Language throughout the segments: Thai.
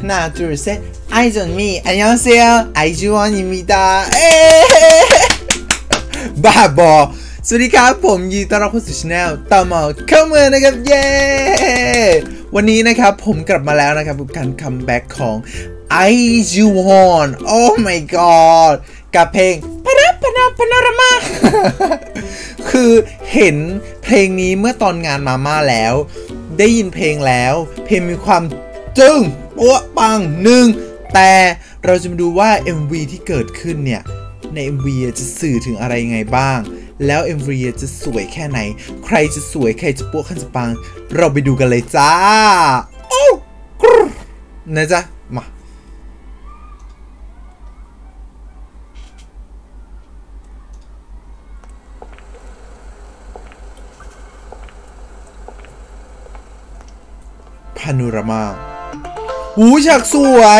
那就是爱着你안녕하세요 아이즈원입니다บ้าบอสวัสดีครับผมยินดีต้อนรับเข้าสู่ช่องต่อมาเข้าเมืองนะครับเย้วันนี้นะครับผมกลับมาแล้วนะครับกับการคัมแบ็กของ IZ*ONE Oh my god กับเพลงพาโนรามาคือเห็นเพลงนี้เมื่อตอนงานมาม่าแล้วได้ยินเพลงแล้วเพลงมีความจึ้งปัวปังหนึ่งแต่เราจะมาดูว่า MV ที่เกิดขึ้นเนี่ยใน MV จะสื่อถึงอะไรยังไงบ้างแล้ว MV จะสวยแค่ไหนใครจะสวยใครจะปัวขั้นจะปังเราไปดูกันเลยจ้าโอ้กรนะจ๊ะมาพาโนรามาฉากสวย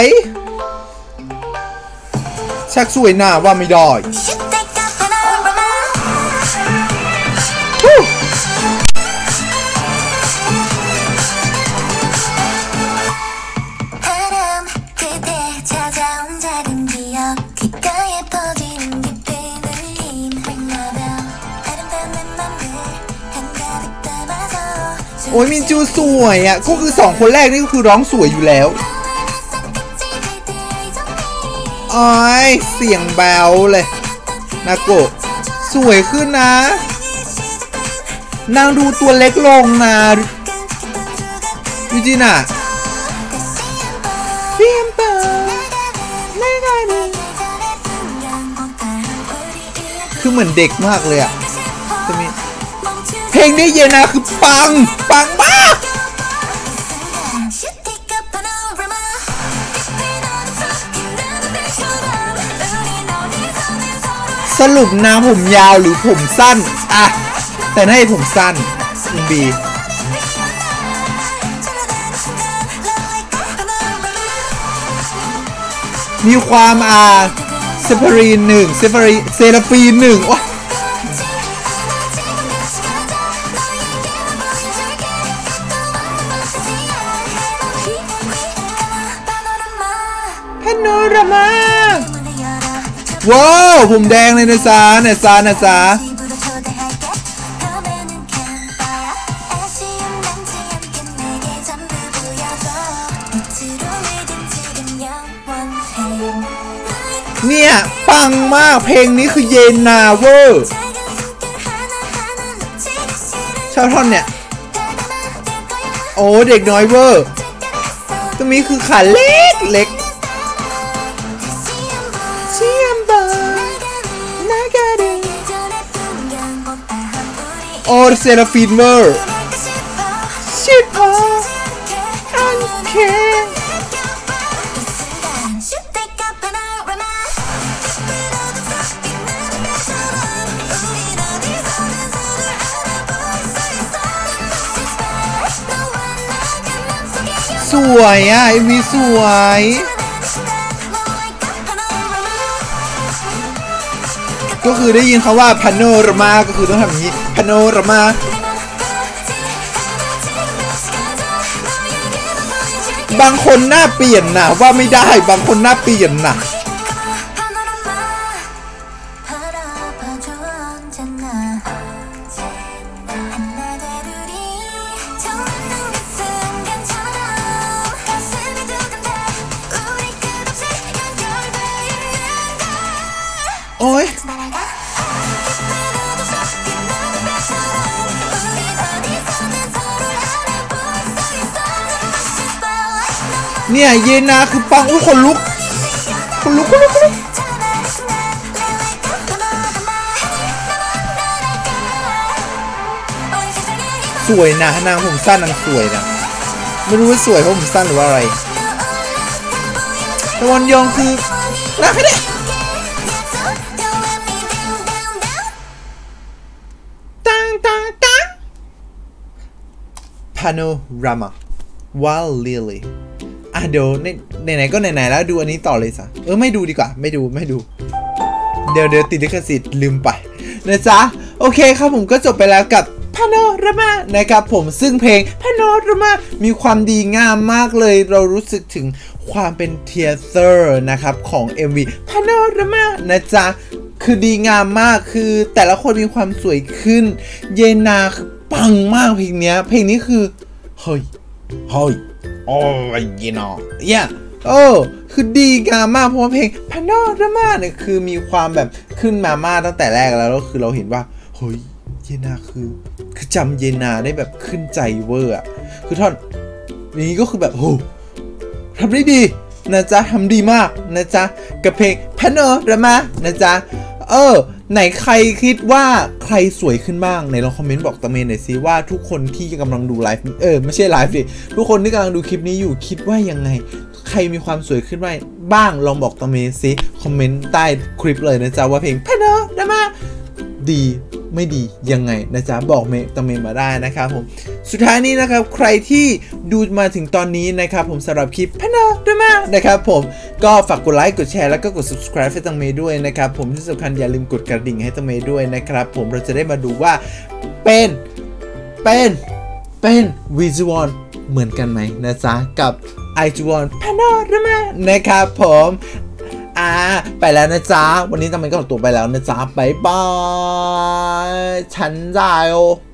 หน้าว่าไม่ได้โอ้ยมินจูสวยอ่ะก็คือ2คนแรกนี่ก็คือร้องสวยอยู่แล้วโอ้ยเสียงแบวเลยนาโกะสวยขึ้นนะนางดูตัวเล็กลงนะยูจิน่ะคือเหมือนเด็กมากเลยอ่ะเพลงนี้เยนาคือปังมากสรุปนางผมยาวหรือผมสั้นอ่ะแต่ให้ผมสั้นคุณบีมีความเซฟารีน1เซราฟีน1ว้าพาโนรามาว้าวผมแดงเลยนะจ๊ะเนี่ยปังมากเพลงนี้คือเยนาเวอร์ชอบท่อนเนี่ยโอ้เด็กน้อยเวอร์ตรงนี้คือขาเล็กโอเซราฟินเวอร์ชิปอันเคสวยอ่ะมีสวยก็คือได้ยินเขาว่าพาโนรามาก็คือต้องทำอย่างนี้พาโนรามาบางคนหน้าเปลี่ยนนะว่าไม่ได้บางคนหน้าเปลี่ยนนะโอ้ยเนี่ยเยนาคือปังอุ้ยคนลุกสวยนะนางผมสั้นนางสวยนะไม่รู้ว่าสวยเพราะผมสั้นหรือว่าอะไรแต่วันยองคือน่าแค่นี้พาโนรามาว่าลิลี่เดี๋ยวไหนๆก็ไหนๆแล้วดูอันนี้ต่อเลยจ้ะไม่ดูดีกว่าไม่ดูเดี๋ยวติดลิขสิทธิ์ลืมไปนะจ๊ะโอเคครับผมก็จบไปแล้วกับ Panorama นะครับผมซึ่งเพลง Panorama มีความดีงามมากเลยเรารู้สึกถึงความเป็นเทียเตอร์นะครับของ MV Panorama นะจ๊ะคือดีงามมากคือแต่ละคนมีความสวยขึ้นเยนาคือปังมากเพลงนี้คือเฮ้ยโอ้ยเยนาคือดีงามมากเพราะว่าเพลง Panorama เนี่ยคือมีความแบบขึ้นมามากตั้งแต่แรกแล้วคือเราเห็นว่าเฮ้ยเยนาคือจำเยนาได้แบบขึ้นใจเวอร์อะคือท่อนนี้ก็คือแบบโหทำได้ดีนะจ๊ะทำดีมากนะจ๊ะกับเพลง Panorama นะจ๊ะไหนใครคิดว่าใครสวยขึ้นบ้างในลองคอมเมนต์บอกตะเมนหน่อยสิว่าทุกคนที่กำลังดูไลฟ์ไม่ใช่ไลฟ์ดิทุกคนที่กำลังดูคลิปนี้อยู่คิดว่ายังไงใครมีความสวยขึ้นบ้างลองบอกตะเมนสิคอมเมนต์ใต้คลิปเลยนะจ๊ะว่าเพลง Panorama ดีไม่ดียังไงนะจ๊ะบอกตะเมนมาได้นะครับผมสุดท้ายนี้นะครับใครที่ดูมาถึงตอนนี้นะครับผมสำหรับคลิป Panorama นะครับผมก็ฝากกดไลค์กดแชร์แล้วก็กด subscribe ให้ตะเมด้วยนะครับผมที่สำคัญอย่าลืมกดกระดิ่งให้ตะเมด้วยนะครับผมเราจะได้มาดูว่าเป็นวิจวอนเหมือนกันไหมนะจ๊ะกับไอจูวอน Panorama นะครับผมไปแล้วนะจ๊ะวันนี้ตะเมก็ขอตัวไปแล้วนะจ๊ะบ๊ายบายฉันจ่าย